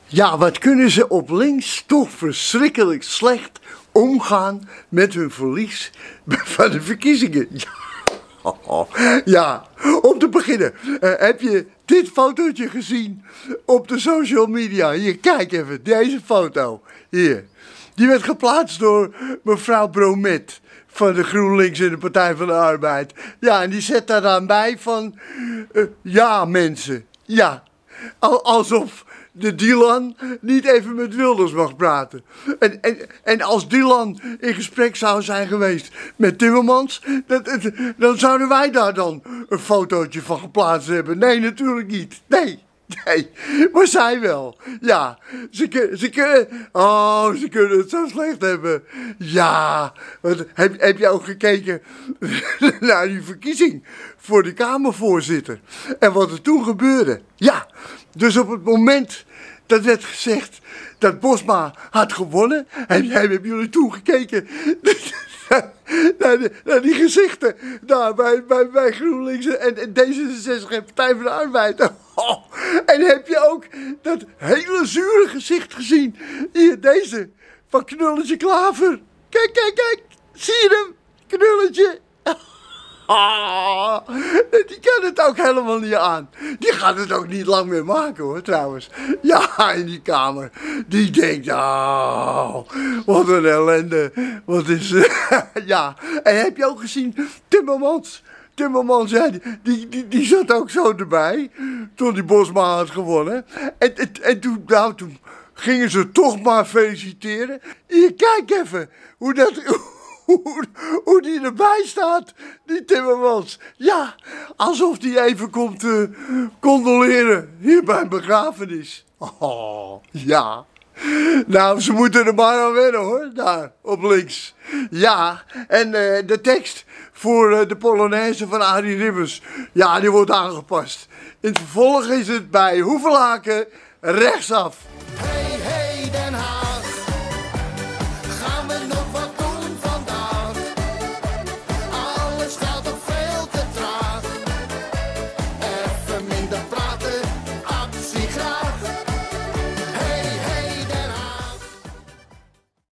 Ja, wat kunnen ze op links toch verschrikkelijk slecht omgaan met hun verlies van de verkiezingen. Ja, om te beginnen, heb je dit fotootje gezien op de social media? Hier, kijk even, deze foto. Hier. Die werd geplaatst door mevrouw Bromet van de GroenLinks en de Partij van de Arbeid. Ja, en die zet daar dan bij van, ja mensen, ja. Alsof de Dylan niet even met Wilders mag praten. En als Dylan in gesprek zou zijn geweest met Timmermans, dan zouden wij daar dan een fotootje van geplaatst hebben. Nee, natuurlijk niet. Nee, maar zij wel. Ja, ze kunnen het zo slecht hebben. Ja, heb je ook gekeken naar die verkiezing voor de Kamervoorzitter? En wat er toen gebeurde? Ja, dus op het moment dat werd gezegd dat Bosma had gewonnen, hebben jullie toen gekeken naar die gezichten daar bij GroenLinks en D66 en Partij van de Arbeid. Oh, en heb je ook dat hele zure gezicht gezien? Hier, deze, van Knulletje Klaver. Kijk, zie je hem? Knulletje. Die kan het ook helemaal niet aan. Die gaat het ook niet lang meer maken hoor, trouwens. Ja, in die Kamer. Die denkt, oh, wat een ellende. Wat is... ja, en heb je ook gezien, Timmermans, ja, die zat ook zo erbij, toen die Bosma had gewonnen. En toen gingen ze toch maar feliciteren. Hier, kijk even, hoe die erbij staat, die Timmermans. Ja, alsof die even komt condoleren hier bij een begrafenis. Oh, ja. Nou, ze moeten er maar aan wennen hoor, daar, op links. Ja, en de tekst voor de Polonaise van Arie Ribbers, ja, die wordt aangepast. In het vervolg is het bij Hoevelaken rechtsaf. Hey.